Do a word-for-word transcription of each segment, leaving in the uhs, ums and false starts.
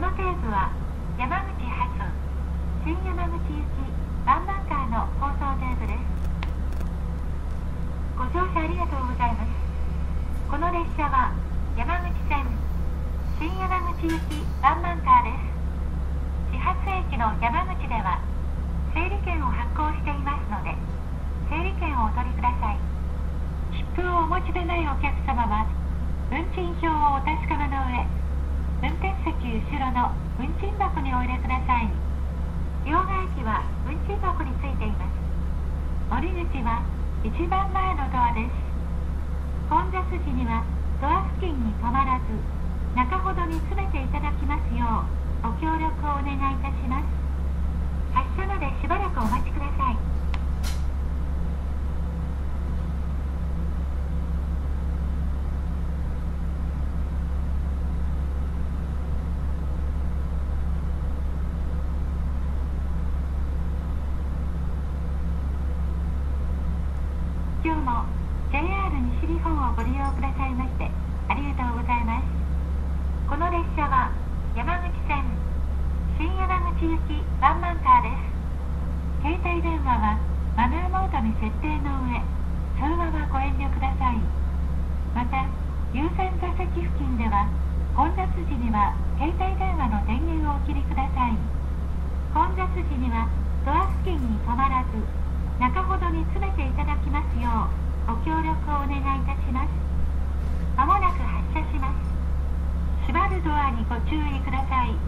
程部は山口発新山口行きワンマンカーの放送テープです。ご乗車ありがとうございます。この列車は山口線新山口行きワンマンカーです。始発駅の山口では整理券を発行していますので、整理券をお取りください。切符をお持ちでないお客様は運賃表をお確かめの上、運転席後ろの運賃箱にお入れください。両替機は運賃箱についています。降り口は一番前のドアです。混雑時にはドア付近に止まらず、中ほどに詰めていただきますようご協力をお願いいたします。発車までしばらくお待ちください。今日も ジェイアール 西日本をご利用くださいましてありがとうございます。この列車は山口線新山口行きワンマンカーです。携帯電話はマナーモードに設定の上、通話はご遠慮ください。また、優先座席付近では混雑時には携帯電話の電源をお切りください。混雑時にはドア付近に止まらず、中ほどに詰めていただきますようご協力をお願いいたします。まもなく発車します。閉まるドアにご注意ください。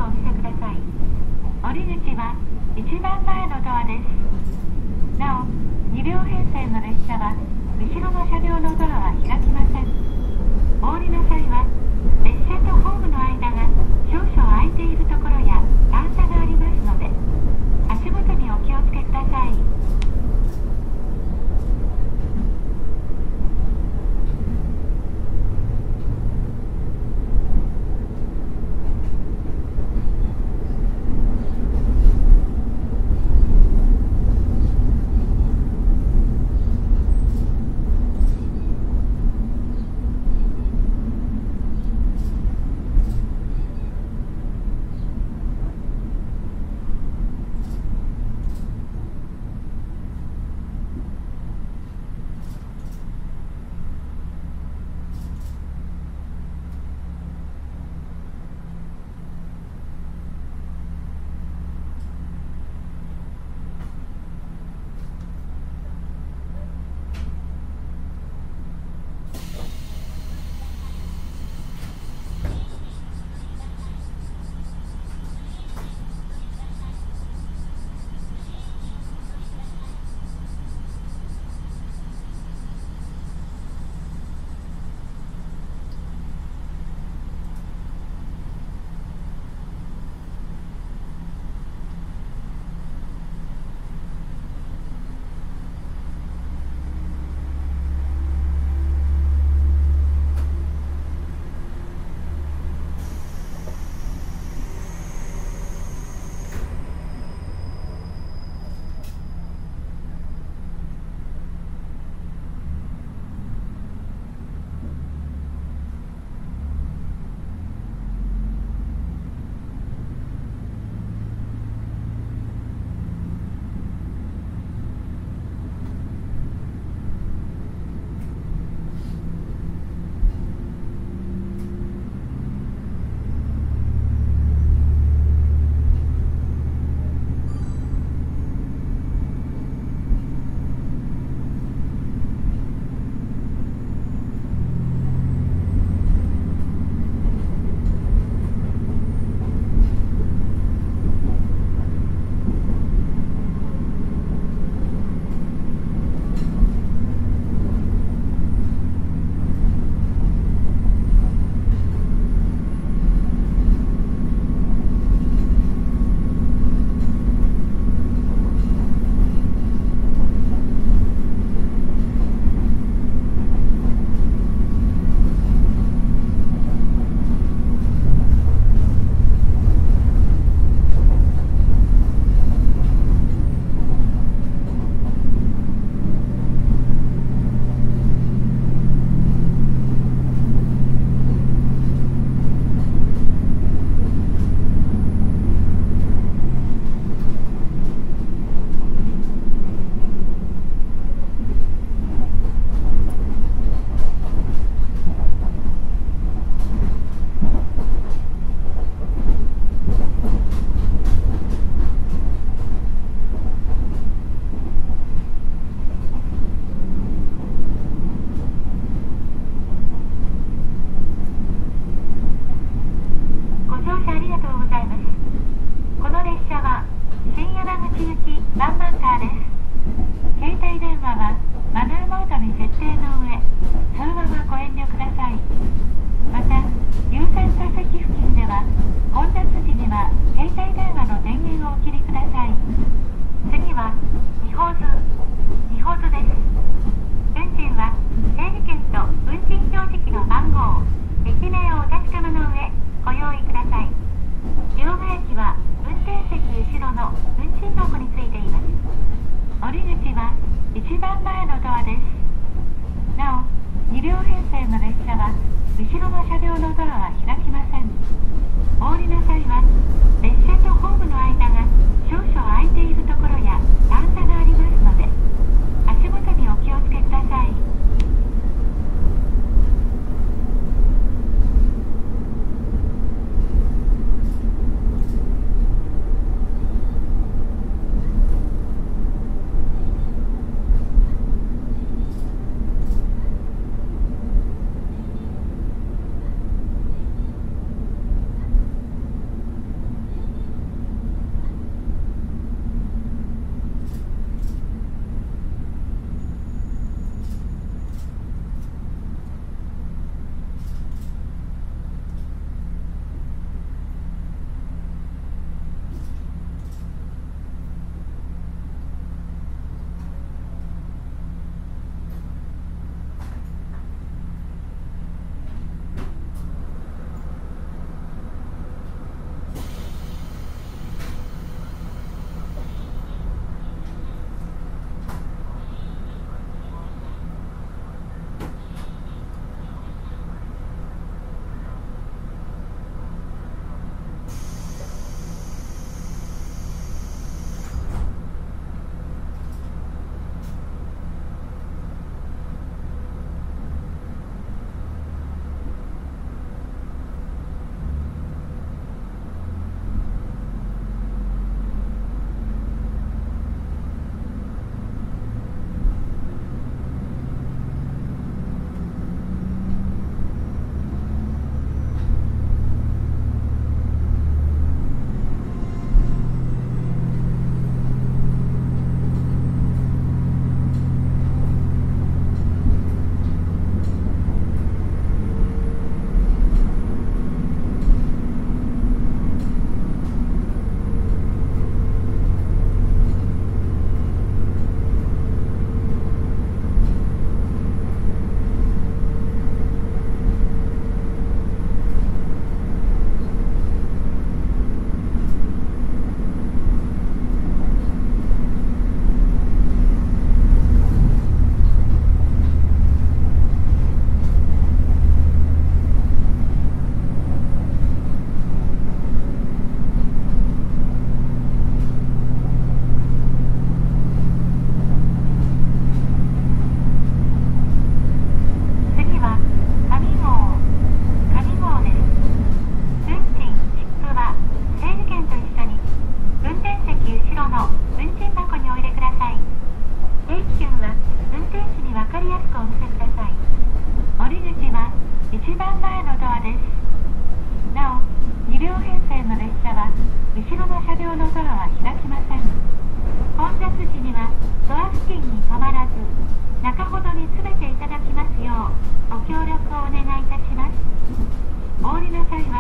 をお見せください。降り口は一番前のドアです。なお、に両編成の列車は後ろの車両のドアは開きません。お降りの際は列車とホームの間が少々空いているところや段差がありますので、足元にお気をつけください。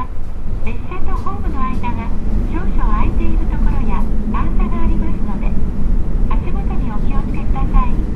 は列車とホームの間が少々空いているところや段差がありますので、足元にお気をつけください。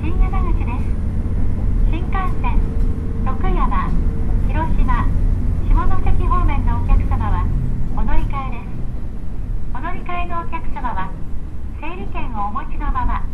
新山口です。新幹線徳山、広島、下関方面のお客様はお乗り換えです。お乗り換えのお客様は整理券をお持ちのまま